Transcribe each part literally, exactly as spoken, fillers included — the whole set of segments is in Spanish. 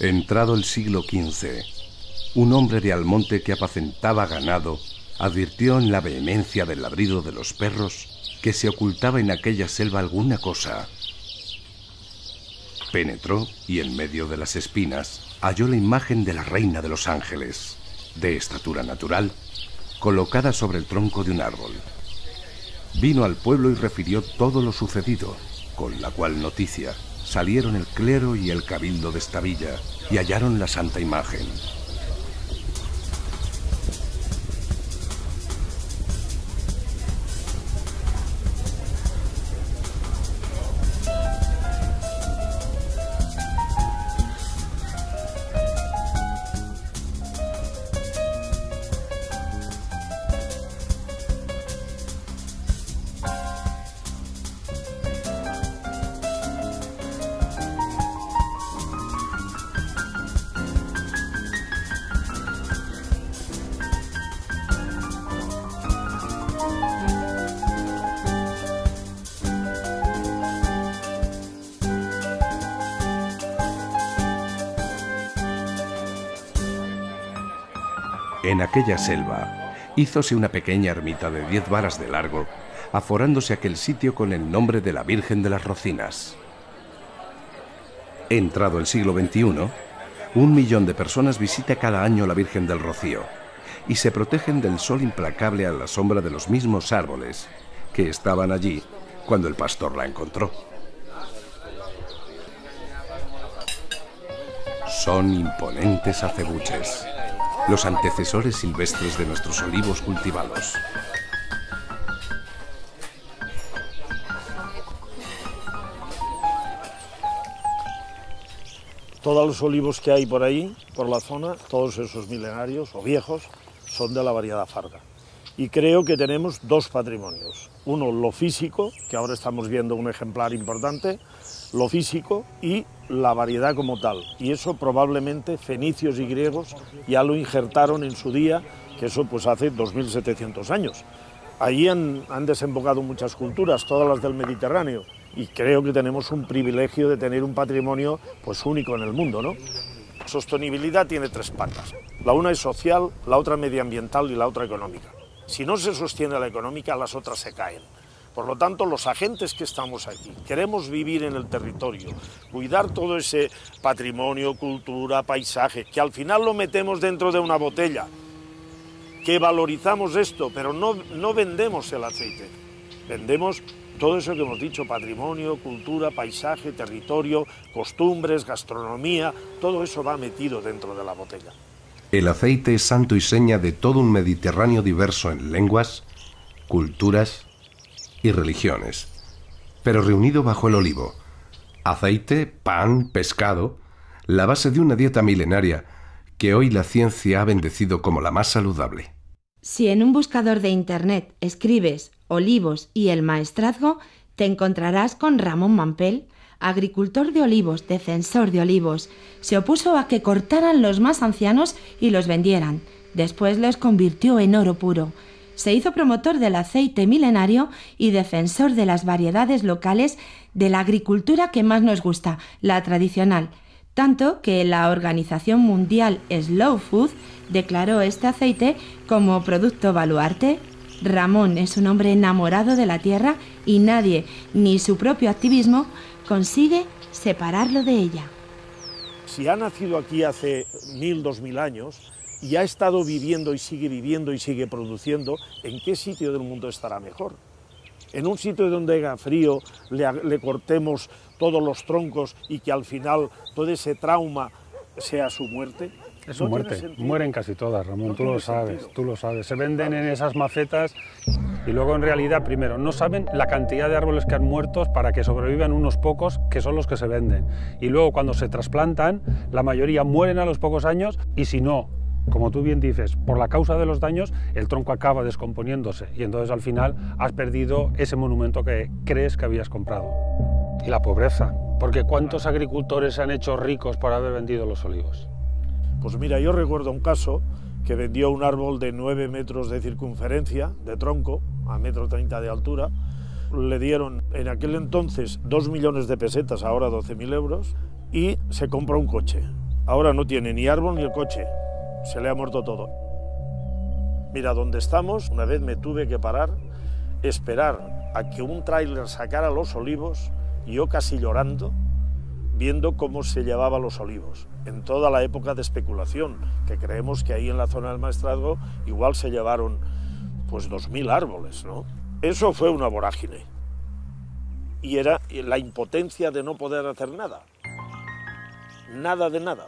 Entrado el siglo quince, un hombre de Almonte que apacentaba ganado advirtió en la vehemencia del ladrido de los perros que se ocultaba en aquella selva alguna cosa. Penetró y en medio de las espinas halló la imagen de la reina de los ángeles, de estatura natural, colocada sobre el tronco de un árbol. Vino al pueblo y refirió todo lo sucedido, con la cual noticia salieron el clero y el cabildo de esta villa y hallaron la santa imagen. En aquella selva, hízose una pequeña ermita de diez varas de largo, aforándose aquel sitio con el nombre de la Virgen de las Rocinas. Entrado el siglo veintiuno, un millón de personas visita cada año la Virgen del Rocío y se protegen del sol implacable a la sombra de los mismos árboles que estaban allí cuando el pastor la encontró. Son imponentes acebuches, los antecesores silvestres de nuestros olivos cultivados. Todos los olivos que hay por ahí, por la zona, todos esos milenarios o viejos, son de la variedad Farga. Y creo que tenemos dos patrimonios. Uno, lo físico, que ahora estamos viendo un ejemplar importante, lo físico y la variedad como tal. Y eso probablemente fenicios y griegos ya lo injertaron en su día, que eso pues hace dos mil setecientos años. Allí han, han desembocado muchas culturas, todas las del Mediterráneo, y creo que tenemos un privilegio de tener un patrimonio pues único en el mundo, ¿no? Sostenibilidad tiene tres patas. La una es social, la otra medioambiental y la otra económica. Si no se sostiene la económica, las otras se caen. Por lo tanto, los agentes que estamos aquí, queremos vivir en el territorio, cuidar todo ese patrimonio, cultura, paisaje, que al final lo metemos dentro de una botella, que valorizamos esto, pero no, no vendemos el aceite, vendemos todo eso que hemos dicho, patrimonio, cultura, paisaje, territorio, costumbres, gastronomía, todo eso va metido dentro de la botella. El aceite es santo y seña de todo un Mediterráneo diverso en lenguas, culturas y religiones, pero reunido bajo el olivo. Aceite, pan, pescado, la base de una dieta milenaria que hoy la ciencia ha bendecido como la más saludable. Si en un buscador de internet escribes olivos y el maestrazgo, te encontrarás con Ramón Mampel, agricultor de olivos, defensor de olivos. Se opuso a que cortaran los más ancianos y los vendieran. Después los convirtió en oro puro. Se hizo promotor del aceite milenario y defensor de las variedades locales de la agricultura que más nos gusta, la tradicional. Tanto que la Organización Mundial Slow Food declaró este aceite como producto baluarte. Ramón es un hombre enamorado de la tierra y nadie, ni su propio activismo, consigue separarlo de ella. Si ha nacido aquí hace mil, dos mil años y ha estado viviendo y sigue viviendo y sigue produciendo, ¿en qué sitio del mundo estará mejor? En un sitio donde haga frío, le, le cortemos todos los troncos y que al final todo ese trauma sea su muerte. Es su muerte, mueren casi todas, Ramón, No tú lo sabes, sentido. tú lo sabes. Se venden en esas macetas y luego en realidad, primero, no saben la cantidad de árboles que han muerto para que sobrevivan unos pocos, que son los que se venden. Y luego cuando se trasplantan, la mayoría mueren a los pocos años y si no, como tú bien dices, por la causa de los daños, el tronco acaba descomponiéndose y entonces al final has perdido ese monumento que crees que habías comprado. Y la pobreza, porque ¿cuántos agricultores se han hecho ricos por haber vendido los olivos? Pues mira, yo recuerdo un caso que vendió un árbol de nueve metros de circunferencia, de tronco, a metro treinta de altura. Le dieron en aquel entonces dos millones de pesetas, ahora doce mil euros, y se compró un coche. Ahora no tiene ni árbol ni el coche, se le ha muerto todo. Mira, donde estamos, una vez me tuve que parar, esperar a que un tráiler sacara los olivos, y yo casi llorando, viendo cómo se llevaba los olivos, en toda la época de especulación, que creemos que ahí en la zona del Maestrazgo igual se llevaron pues dos mil árboles, ¿no? Eso fue una vorágine, y era la impotencia de no poder hacer nada, nada de nada.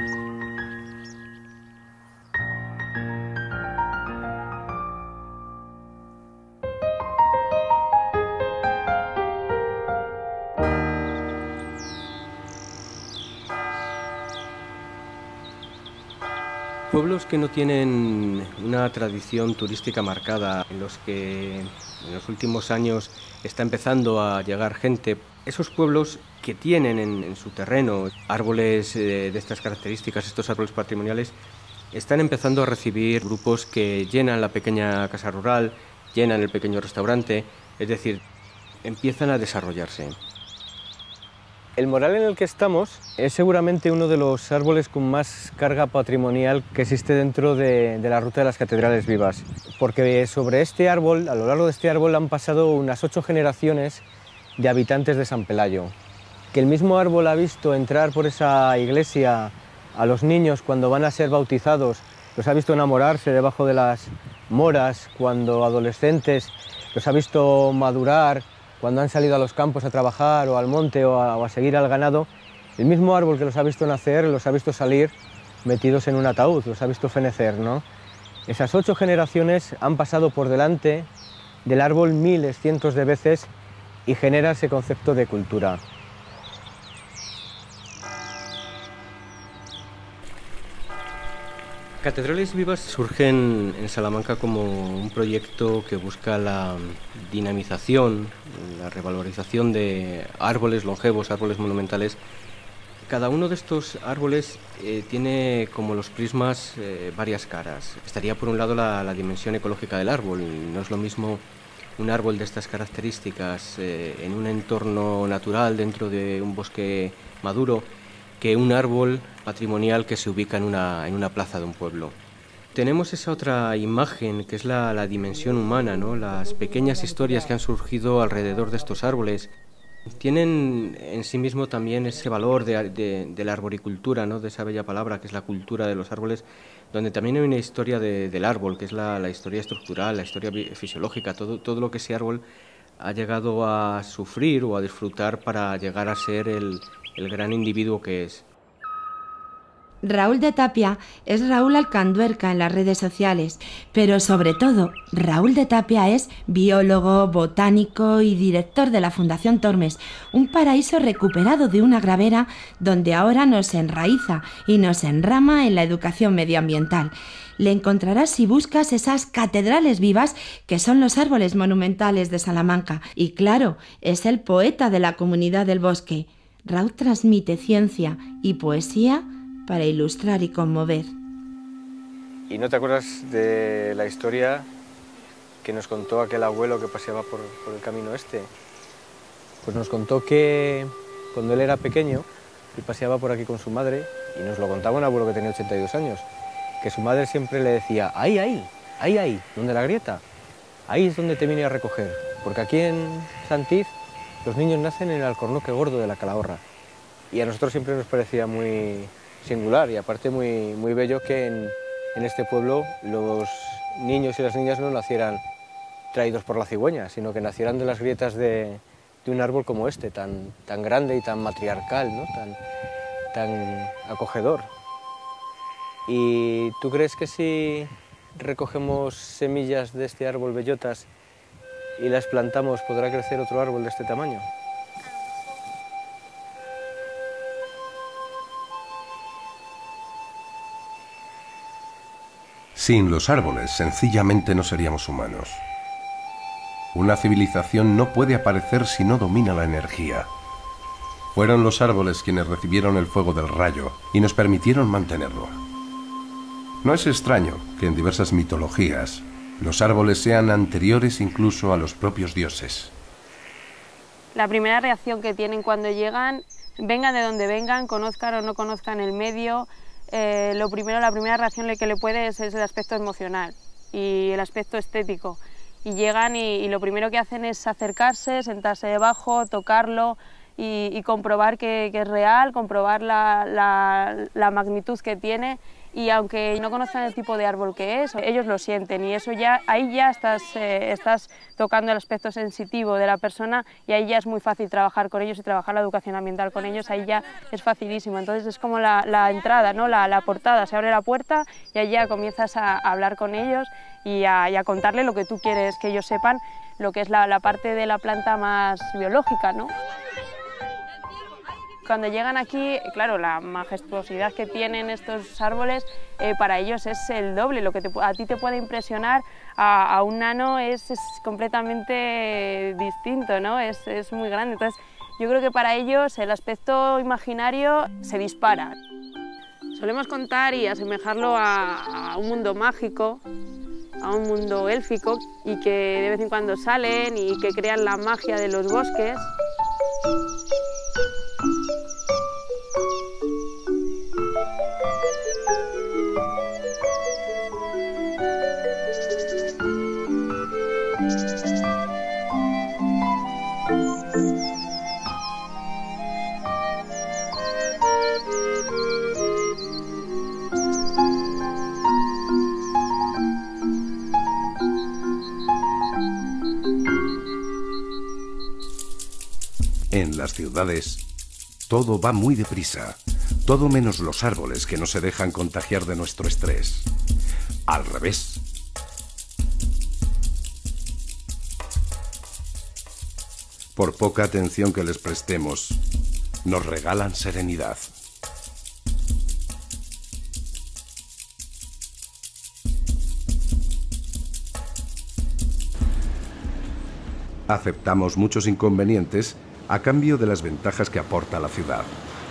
Pueblos que no tienen una tradición turística marcada, en los que en los últimos años está empezando a llegar gente, esos pueblos que tienen en, en su terreno árboles eh, de estas características, estos árboles patrimoniales, están empezando a recibir grupos que llenan la pequeña casa rural, llenan el pequeño restaurante, es decir, empiezan a desarrollarse. El moral en el que estamos es seguramente uno de los árboles con más carga patrimonial que existe dentro de, de la ruta de las catedrales vivas, porque sobre este árbol, a lo largo de este árbol, han pasado unas ocho generaciones de habitantes de San Pelayo. Que el mismo árbol ha visto entrar por esa iglesia a los niños cuando van a ser bautizados, los ha visto enamorarse debajo de las moras cuando adolescentes, los ha visto madurar cuando han salido a los campos a trabajar o al monte o a, o a seguir al ganado. El mismo árbol que los ha visto nacer, los ha visto salir metidos en un ataúd, los ha visto fenecer, ¿no? Esas ocho generaciones han pasado por delante del árbol miles, cientos de veces y genera ese concepto de cultura. Catedrales Vivas surgen en Salamanca como un proyecto que busca la dinamización, la revalorización de árboles longevos, árboles monumentales. Cada uno de estos árboles eh, tiene como los prismas eh, varias caras. Estaría por un lado la, la dimensión ecológica del árbol. No es lo mismo un árbol de estas características eh, en un entorno natural dentro de un bosque maduro que un árbol patrimonial que se ubica en una, en una plaza de un pueblo. Tenemos esa otra imagen que es la, la dimensión humana, ¿no? Las pequeñas historias que han surgido alrededor de estos árboles. Tienen en sí mismo también ese valor de, de, de la arboricultura, ¿no? De esa bella palabra que es la cultura de los árboles, donde también hay una historia de, del árbol, que es la, la historia estructural, la historia fisiológica, todo, todo lo que ese árbol ha llegado a sufrir o a disfrutar para llegar a ser el, el gran individuo que es. Raúl de Tapia es Raúl Alcanduerca en las redes sociales, pero sobre todo Raúl de Tapia es biólogo, botánico y director de la Fundación Tormes, un paraíso recuperado de una gravera donde ahora nos enraiza y nos enrama en la educación medioambiental. Le encontrarás si buscas esas catedrales vivas que son los árboles monumentales de Salamanca. Y claro, es el poeta de la comunidad del bosque. Raúl transmite ciencia y poesía para ilustrar y conmover. ¿Y no te acuerdas de la historia que nos contó aquel abuelo que paseaba por, por el camino este? Pues nos contó que cuando él era pequeño y paseaba por aquí con su madre, y nos lo contaba un abuelo que tenía ochenta y dos años, que su madre siempre le decía, ahí, ahí, ahí, ahí, donde la grieta, ahí es donde te vine a recoger, porque aquí en Santiz los niños nacen en el alcornoque gordo de la Calahorra. Y a nosotros siempre nos parecía muy singular y aparte muy, muy bello que en, en este pueblo los niños y las niñas no nacieran traídos por la cigüeña, sino que nacieran de las grietas de, de un árbol como este, tan, tan grande y tan matriarcal, ¿no? tan, tan acogedor. ¿Y tú crees que si recogemos semillas de este árbol bellotas y las plantamos, podrá crecer otro árbol de este tamaño? Sin los árboles, sencillamente no seríamos humanos. Una civilización no puede aparecer si no domina la energía. Fueron los árboles quienes recibieron el fuego del rayo y nos permitieron mantenerlo. No es extraño que en diversas mitologías los árboles sean anteriores incluso a los propios dioses. La primera reacción que tienen cuando llegan vengan de donde vengan, conozcan o no conozcan el medio, eh, lo primero, la primera reacción que le puede es, es el aspecto emocional y el aspecto estético. Y llegan y, y lo primero que hacen es acercarse, sentarse debajo, tocarlo y, y comprobar que, que es real, comprobar la, la, la magnitud que tiene. Y aunque no conozcan el tipo de árbol que es, ellos lo sienten y eso ya, ahí ya estás, eh, estás tocando el aspecto sensitivo de la persona y ahí ya es muy fácil trabajar con ellos y trabajar la educación ambiental con ellos, ahí ya es facilísimo. Entonces es como la, la entrada, ¿no? la, la portada, se abre la puerta y ahí ya comienzas a, a hablar con ellos y a, y a contarle lo que tú quieres que ellos sepan, lo que es la, la parte de la planta más biológica, ¿no? Cuando llegan aquí, claro, la majestuosidad que tienen estos árboles eh, para ellos es el doble. Lo que te, a ti te puede impresionar, a, a un nano es, es completamente distinto, ¿no? Es, es muy grande. Entonces, yo creo que para ellos el aspecto imaginario se dispara. Solemos contar y asemejarlo a, a un mundo mágico, a un mundo élfico, y que de vez en cuando salen y que crean la magia de los bosques. En las ciudades, todo va muy deprisa, todo menos los árboles que no se dejan contagiar de nuestro estrés. Al revés. Por poca atención que les prestemos, nos regalan serenidad. Aceptamos muchos inconvenientes a cambio de las ventajas que aporta la ciudad.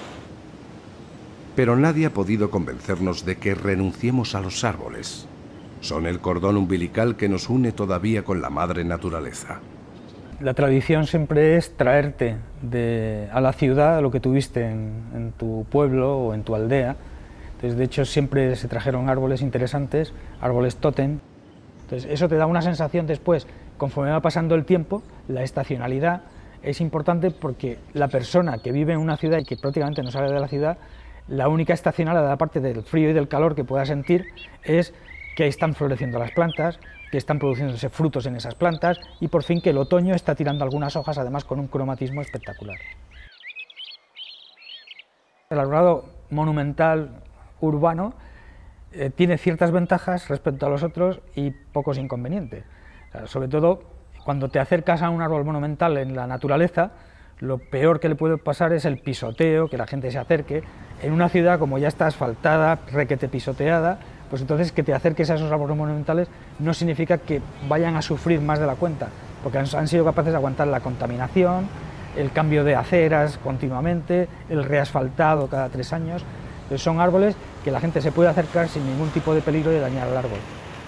Pero nadie ha podido convencernos de que renunciemos a los árboles. Son el cordón umbilical que nos une todavía con la madre naturaleza. La tradición siempre es traerte de, a la ciudad lo que tuviste en, en tu pueblo o en tu aldea. Entonces, de hecho, siempre se trajeron árboles interesantes, árboles tótem. Entonces, eso te da una sensación después, conforme va pasando el tiempo, la estacionalidad es importante porque la persona que vive en una ciudad y que prácticamente no sale de la ciudad, la única estacionalidad, aparte del frío y del calor que pueda sentir, es que están floreciendo las plantas, que están produciéndose frutos en esas plantas y por fin que el otoño está tirando algunas hojas, además con un cromatismo espectacular. El arbolado monumental urbano eh, tiene ciertas ventajas respecto a los otros y pocos inconvenientes. O sea, sobre todo, cuando te acercas a un árbol monumental en la naturaleza, lo peor que le puede pasar es el pisoteo, que la gente se acerque. En una ciudad como ya está asfaltada, requete pisoteada, pues entonces que te acerques a esos árboles monumentales no significa que vayan a sufrir más de la cuenta, porque han, han sido capaces de aguantar la contaminación, el cambio de aceras continuamente, el reasfaltado cada tres años. Entonces son árboles que la gente se puede acercar sin ningún tipo de peligro de dañar al árbol.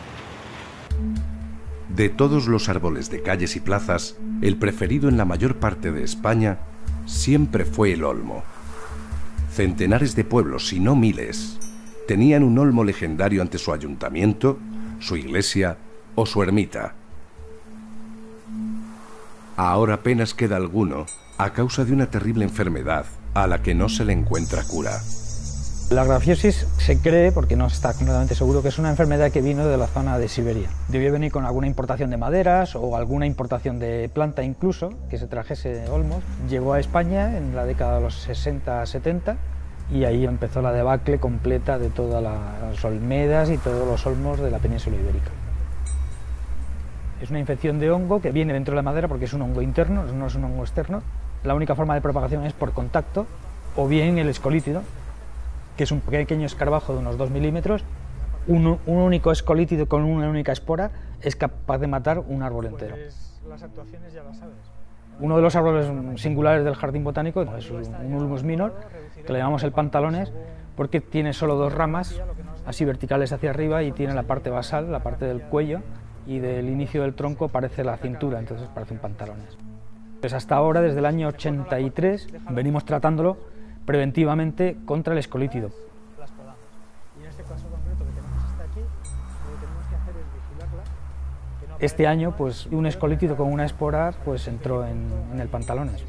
De todos los árboles de calles y plazas, el preferido en la mayor parte de España siempre fue el olmo. Centenares de pueblos, si no miles, tenían un olmo legendario ante su ayuntamiento, su iglesia o su ermita. Ahora apenas queda alguno a causa de una terrible enfermedad a la que no se le encuentra cura. La grafiosis se cree, porque no está completamente seguro, que es una enfermedad que vino de la zona de Siberia. Debió venir con alguna importación de maderas o alguna importación de planta incluso, que se trajese olmos. Llegó a España en la década de los sesenta setenta y ahí empezó la debacle completa de todas las olmedas y todos los olmos de la península ibérica. Es una infección de hongo que viene dentro de la madera porque es un hongo interno, no es un hongo externo. La única forma de propagación es por contacto o bien el escolítido, que es un pequeño escarabajo de unos dos milímetros. Un, un único escolítido con una única espora es capaz de matar un árbol entero. Pues las actuaciones ya las sabes. Uno de los árboles singulares del jardín botánico es un ulmus minor, que le llamamos el pantalones, porque tiene solo dos ramas, así verticales hacia arriba, y tiene la parte basal, la parte del cuello, y del inicio del tronco parece la cintura, entonces parece un pantalones. Pues hasta ahora, desde el año ochenta y tres, venimos tratándolo preventivamente contra el escolítido. Este año, pues, un escolítido con una espora pues, entró en, en el Pantalones.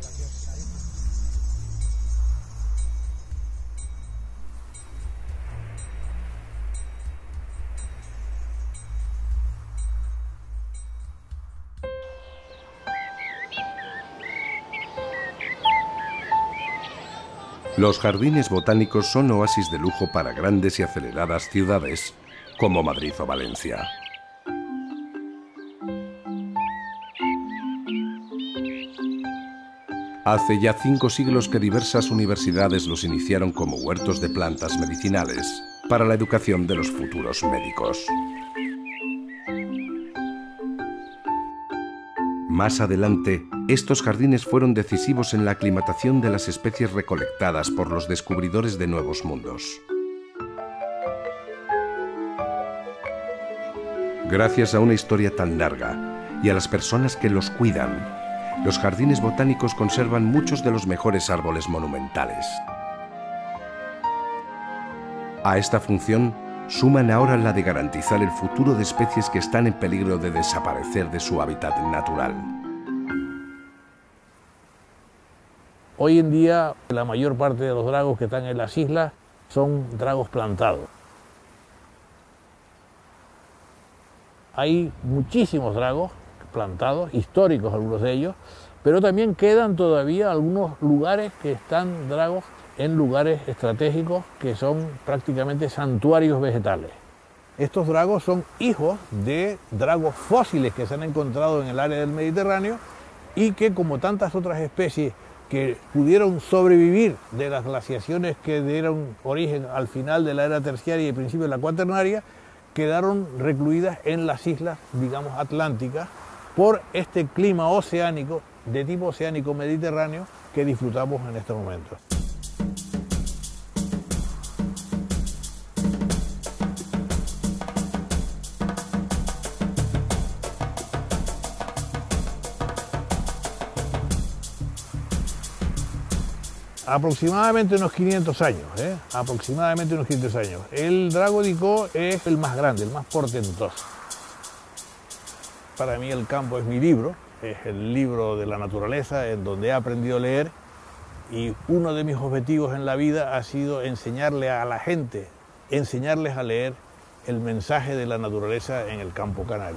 Los jardines botánicos son oasis de lujo para grandes y aceleradas ciudades como Madrid o Valencia. Hace ya cinco siglos que diversas universidades los iniciaron como huertos de plantas medicinales para la educación de los futuros médicos. Más adelante, estos jardines fueron decisivos en la aclimatación de las especies recolectadas por los descubridores de nuevos mundos. Gracias a una historia tan larga y a las personas que los cuidan, los jardines botánicos conservan muchos de los mejores árboles monumentales. A esta función suman ahora la de garantizar el futuro de especies que están en peligro de desaparecer de su hábitat natural. Hoy en día, la mayor parte de los dragos que están en las islas son dragos plantados. Hay muchísimos dragos plantados, históricos algunos de ellos, pero también quedan todavía algunos lugares que están dragos en lugares estratégicos que son prácticamente santuarios vegetales. Estos dragos son hijos de dragos fósiles que se han encontrado en el área del Mediterráneo y que, como tantas otras especies que pudieron sobrevivir de las glaciaciones que dieron origen al final de la era terciaria y principio de la cuaternaria, quedaron recluidas en las islas, digamos, atlánticas, por este clima oceánico, de tipo oceánico mediterráneo, que disfrutamos en este momento. Aproximadamente unos quinientos años, ¿eh? aproximadamente unos quinientos años. El drago de Icó es el más grande, el más portentoso. Para mí el campo es mi libro, es el libro de la naturaleza en donde he aprendido a leer, y uno de mis objetivos en la vida ha sido enseñarle a la gente, enseñarles a leer el mensaje de la naturaleza en el campo canario.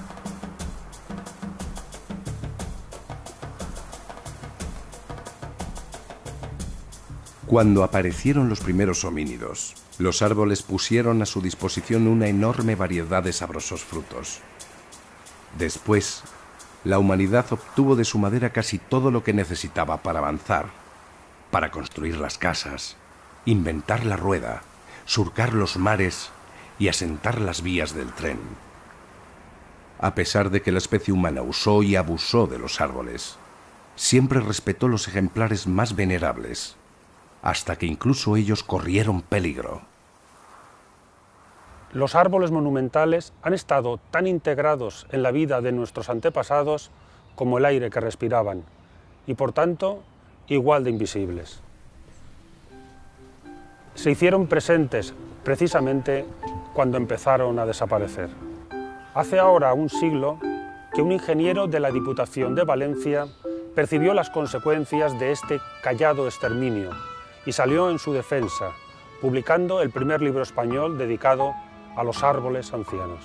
Cuando aparecieron los primeros homínidos, los árboles pusieron a su disposición una enorme variedad de sabrosos frutos. Después, la humanidad obtuvo de su madera casi todo lo que necesitaba para avanzar, para construir las casas, inventar la rueda, surcar los mares y asentar las vías del tren. A pesar de que la especie humana usó y abusó de los árboles, siempre respetó los ejemplares más venerables, hasta que incluso ellos corrieron peligro. Los árboles monumentales han estado tan integrados en la vida de nuestros antepasados como el aire que respiraban, y por tanto, igual de invisibles. Se hicieron presentes precisamente cuando empezaron a desaparecer. Hace ahora un siglo que un ingeniero de la Diputación de Valencia percibió las consecuencias de este callado exterminio y salió en su defensa, publicando el primer libro español dedicado a los árboles ancianos.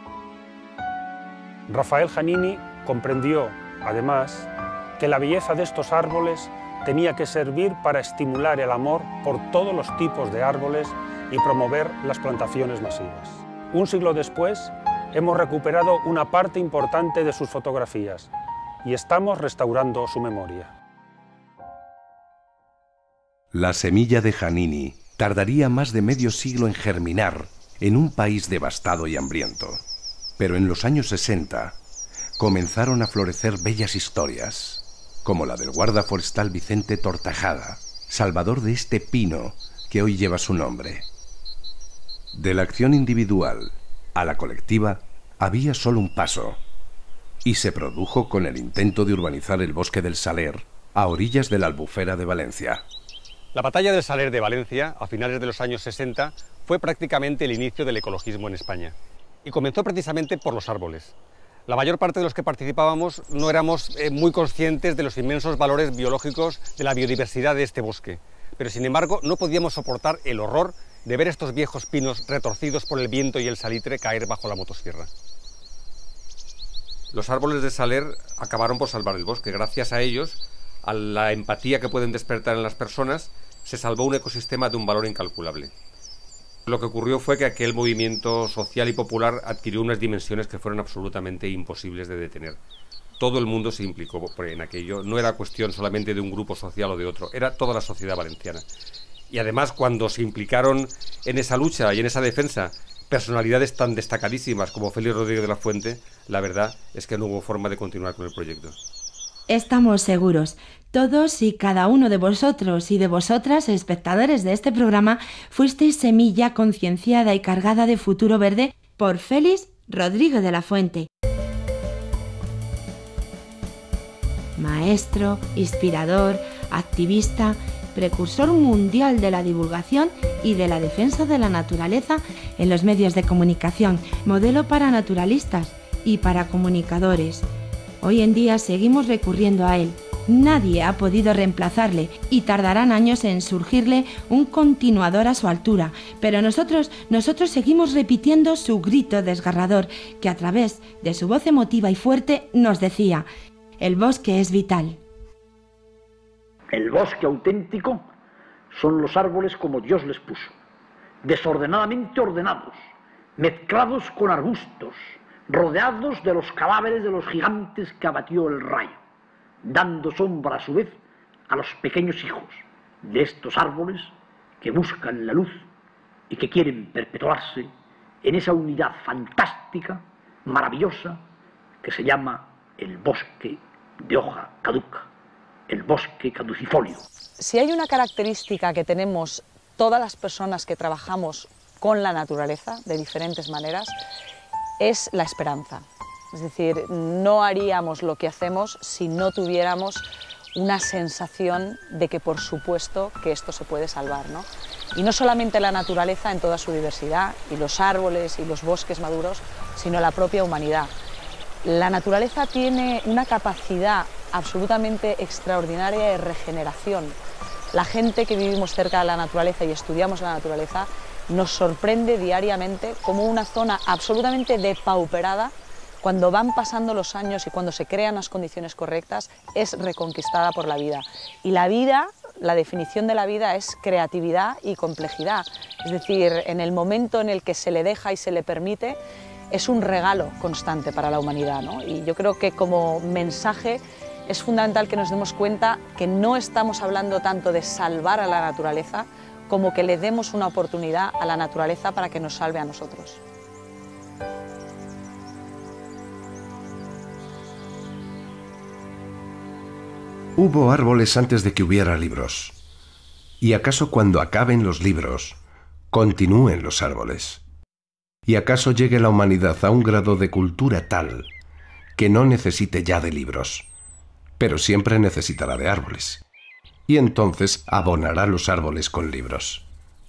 Rafael Giannini comprendió, además, que la belleza de estos árboles tenía que servir para estimular el amor por todos los tipos de árboles y promover las plantaciones masivas. Un siglo después, hemos recuperado una parte importante de sus fotografías y estamos restaurando su memoria. La semilla de Giannini tardaría más de medio siglo en germinar en un país devastado y hambriento. Pero en los años sesenta comenzaron a florecer bellas historias, como la del guarda forestal Vicente Tortajada, salvador de este pino que hoy lleva su nombre. De la acción individual a la colectiva había solo un paso. y se produjo con el intento de urbanizar el bosque del Saler, a orillas de la Albufera de Valencia. La batalla del Saler de Valencia, a finales de los años sesenta, fue prácticamente el inicio del ecologismo en España. Y comenzó precisamente por los árboles. La mayor parte de los que participábamos no éramos eh, muy conscientes de los inmensos valores biológicos de la biodiversidad de este bosque, pero sin embargo no podíamos soportar el horror de ver estos viejos pinos retorcidos por el viento y el salitre caer bajo la motosierra. Los árboles de Saler acabaron por salvar el bosque. Gracias a ellos, a la empatía que pueden despertar en las personas, se salvó un ecosistema de un valor incalculable. Lo que ocurrió fue que aquel movimiento social y popular adquirió unas dimensiones que fueron absolutamente imposibles de detener. Todo el mundo se implicó en aquello, no era cuestión solamente de un grupo social o de otro, era toda la sociedad valenciana. Y además, cuando se implicaron en esa lucha y en esa defensa personalidades tan destacadísimas como Félix Rodríguez de la Fuente, la verdad es que no hubo forma de continuar con el proyecto. Estamos seguros, todos y cada uno de vosotros y de vosotras, espectadores de este programa, fuisteis semilla concienciada y cargada de futuro verde por Félix Rodríguez de la Fuente. Maestro, inspirador, activista, precursor mundial de la divulgación y de la defensa de la naturaleza en los medios de comunicación, modelo para naturalistas y para comunicadores. Hoy en día seguimos recurriendo a él. Nadie ha podido reemplazarle y tardarán años en surgirle un continuador a su altura, pero nosotros, nosotros seguimos repitiendo su grito desgarrador que a través de su voz emotiva y fuerte nos decía: el bosque es vital. El bosque auténtico son los árboles como Dios les puso, desordenadamente ordenados, mezclados con arbustos, rodeados de los cadáveres de los gigantes que abatió el rayo, dando sombra a su vez a los pequeños hijos de estos árboles que buscan la luz y que quieren perpetuarse en esa unidad fantástica, maravillosa, que se llama el bosque de hoja caduca, el bosque caducifolio. Si hay una característica que tenemos todas las personas que trabajamos con la naturaleza de diferentes maneras, es la esperanza. Es decir, no haríamos lo que hacemos si no tuviéramos una sensación de que por supuesto que esto se puede salvar, ¿no? Y no solamente la naturaleza en toda su diversidad, y los árboles y los bosques maduros, sino la propia humanidad. La naturaleza tiene una capacidad absolutamente extraordinaria de regeneración. La gente que vivimos cerca de la naturaleza y estudiamos la naturaleza nos sorprende diariamente como una zona absolutamente depauperada, cuando van pasando los años y cuando se crean las condiciones correctas, es reconquistada por la vida. Y la vida, la definición de la vida es creatividad y complejidad. Es decir, en el momento en el que se le deja y se le permite, es un regalo constante para la humanidad, ¿no? Y yo creo que como mensaje es fundamental que nos demos cuenta que no estamos hablando tanto de salvar a la naturaleza, como que le demos una oportunidad a la naturaleza para que nos salve a nosotros. Hubo árboles antes de que hubiera libros. ¿Y acaso cuando acaben los libros, continúen los árboles? ¿Y acaso llegue la humanidad a un grado de cultura tal que no necesite ya de libros, pero siempre necesitará de árboles? Y entonces abonará los árboles con libros.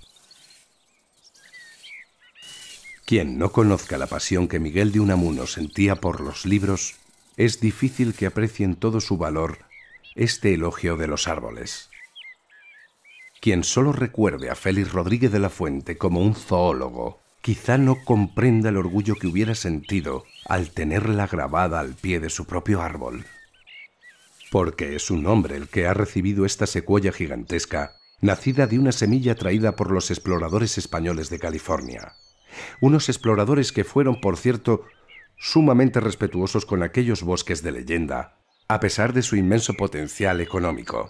Quien no conozca la pasión que Miguel de Unamuno sentía por los libros, es difícil que aprecie en todo su valor este elogio de los árboles. Quien solo recuerde a Félix Rodríguez de la Fuente como un zoólogo, quizá no comprenda el orgullo que hubiera sentido al tenerla grabada al pie de su propio árbol. Porque es un hombre el que ha recibido esta secuoya gigantesca, nacida de una semilla traída por los exploradores españoles de California. Unos exploradores que fueron, por cierto, sumamente respetuosos con aquellos bosques de leyenda, a pesar de su inmenso potencial económico.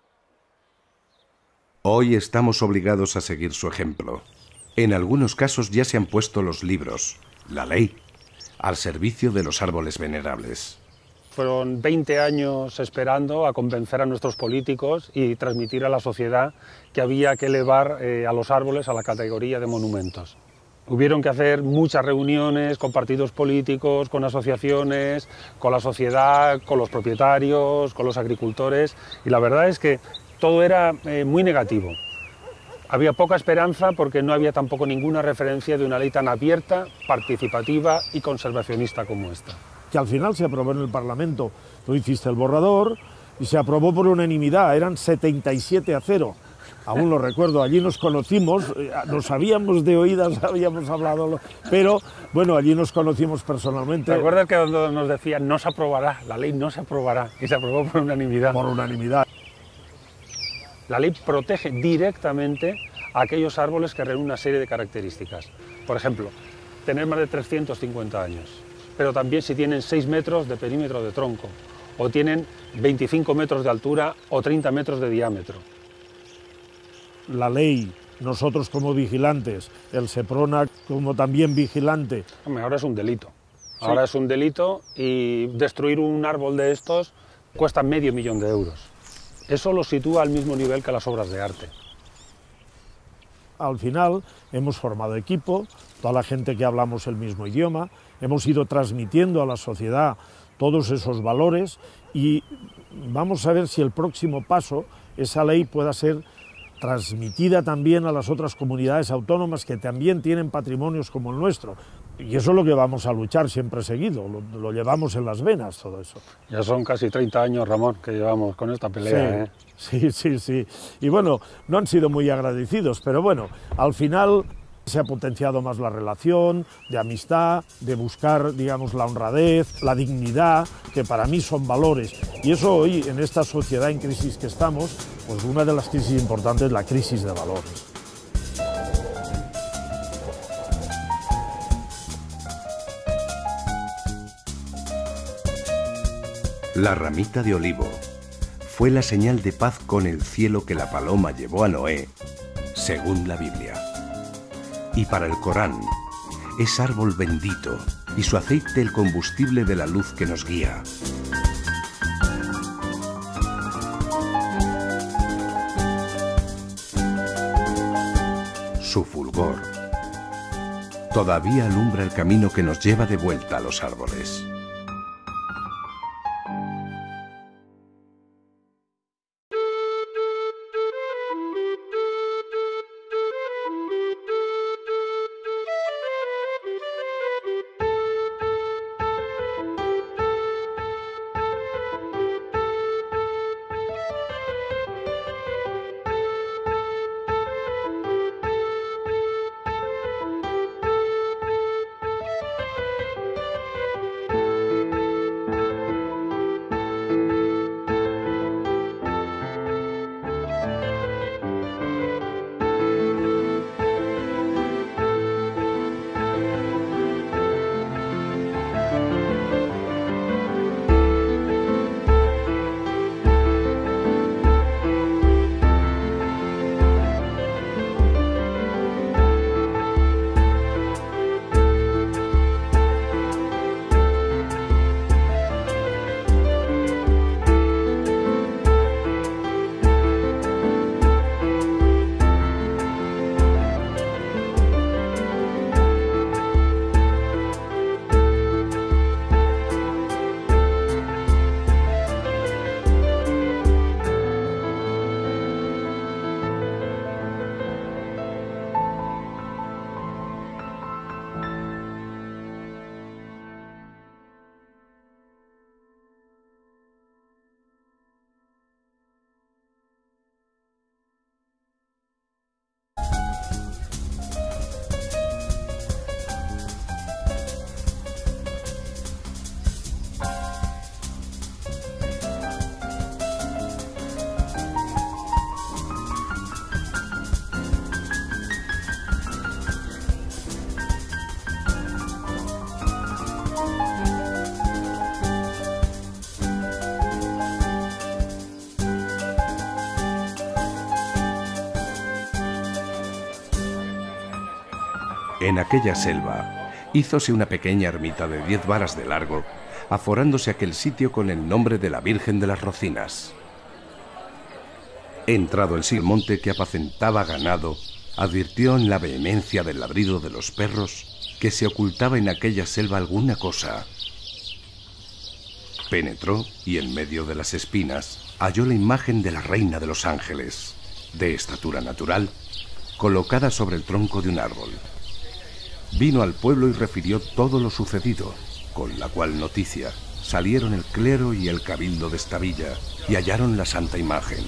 Hoy estamos obligados a seguir su ejemplo. En algunos casos ya se han puesto los libros, la ley, al servicio de los árboles venerables. Fueron veinte años esperando a convencer a nuestros políticos y transmitir a la sociedad que había que elevar eh, a los árboles a la categoría de monumentos. Hubieron que hacer muchas reuniones con partidos políticos, con asociaciones, con la sociedad, con los propietarios, con los agricultores, y la verdad es que todo era eh, muy negativo. Había poca esperanza porque no había tampoco ninguna referencia de una ley tan abierta, participativa y conservacionista como esta. Que al final se aprobó en el Parlamento, tú hiciste el borrador y se aprobó por unanimidad, eran setenta y siete a cero. Aún lo recuerdo, allí nos conocimos, nos sabíamos de oídas, habíamos hablado, pero bueno, allí nos conocimos personalmente. ¿Te acuerdas que nos decían no se aprobará, la ley no se aprobará, y se aprobó por unanimidad? Por unanimidad. La ley protege directamente a aquellos árboles que reúnen una serie de características. Por ejemplo, tener más de trescientos cincuenta años, pero también si tienen seis metros de perímetro de tronco, o tienen veinticinco metros de altura o treinta metros de diámetro. La ley, nosotros como vigilantes, el Seprona como también vigilante. Ahora es un delito. Ahora sí. Es un delito y destruir un árbol de estos cuesta medio millón de euros. Eso lo sitúa al mismo nivel que las obras de arte. Al final hemos formado equipo, toda la gente que hablamos el mismo idioma, hemos ido transmitiendo a la sociedad todos esos valores y vamos a ver si el próximo paso, esa ley pueda ser transmitida también a las otras comunidades autónomas que también tienen patrimonios como el nuestro. Y eso es lo que vamos a luchar siempre seguido, lo, lo llevamos en las venas todo eso. Ya son casi treinta años, Ramón, que llevamos con esta pelea. Sí, ¿eh? sí, sí, sí. Y bueno, no han sido muy agradecidos, pero bueno, al final se ha potenciado más la relación de amistad, de buscar, digamos, la honradez, la dignidad, que para mí son valores. Y eso hoy, en esta sociedad en crisis que estamos, pues una de las crisis importantes es la crisis de valores. La ramita de olivo fue la señal de paz con el cielo que la paloma llevó a Noé, según la Biblia. Y para el Corán, es árbol bendito y su aceite el combustible de la luz que nos guía. Su fulgor todavía alumbra el camino que nos lleva de vuelta a los árboles. En aquella selva, hízose una pequeña ermita de diez varas de largo, aforándose aquel sitio con el nombre de la Virgen de las Rocinas. Entrado el monte que apacentaba ganado, advirtió en la vehemencia del ladrido de los perros que se ocultaba en aquella selva alguna cosa. Penetró y en medio de las espinas halló la imagen de la reina de los ángeles, de estatura natural, colocada sobre el tronco de un árbol. Vino al pueblo y refirió todo lo sucedido, con la cual noticia salieron el clero y el cabildo de esta villa y hallaron la santa imagen.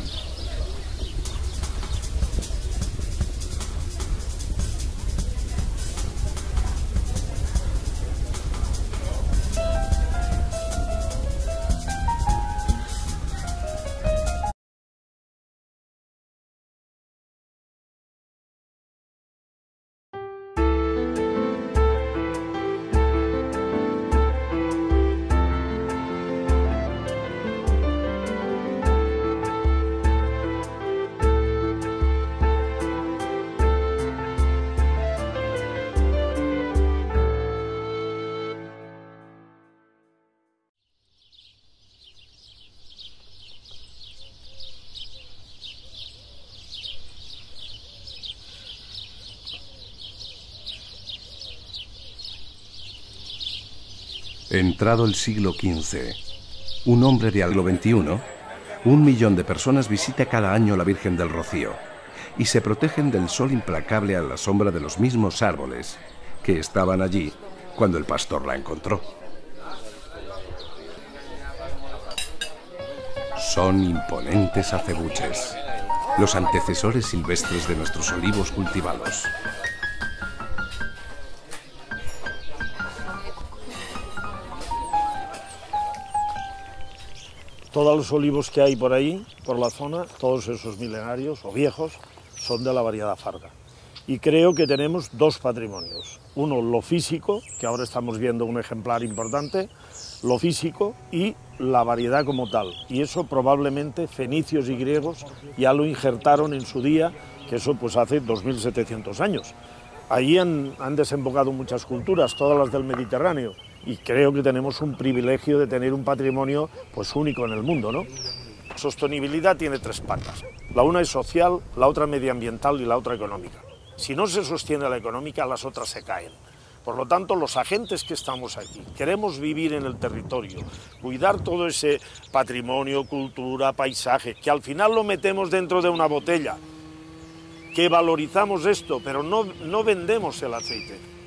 Entrado el siglo quince, un hombre de siglo veintiuno, un millón de personas visita cada año la Virgen del Rocío y se protegen del sol implacable a la sombra de los mismos árboles que estaban allí cuando el pastor la encontró. Son imponentes acebuches, los antecesores silvestres de nuestros olivos cultivados. Todos los olivos que hay por ahí, por la zona, todos esos milenarios o viejos, son de la variedad Farga. Y creo que tenemos dos patrimonios. Uno, lo físico, que ahora estamos viendo un ejemplar importante, lo físico y la variedad como tal. Y eso probablemente fenicios y griegos ya lo injertaron en su día, que eso pues hace dos mil setecientos años. Allí han, han desembocado muchas culturas, todas las del Mediterráneo, y creo que tenemos un privilegio de tener un patrimonio pues único en el mundo, ¿no? La sostenibilidad tiene tres patas. La una es social, la otra medioambiental y la otra económica. Si no se sostiene la económica, las otras se caen. Por lo tanto, los agentes que estamos aquí, queremos vivir en el territorio, cuidar todo ese patrimonio, cultura, paisaje, que al final lo metemos dentro de una botella, que valorizamos esto, pero no, no vendemos el aceite.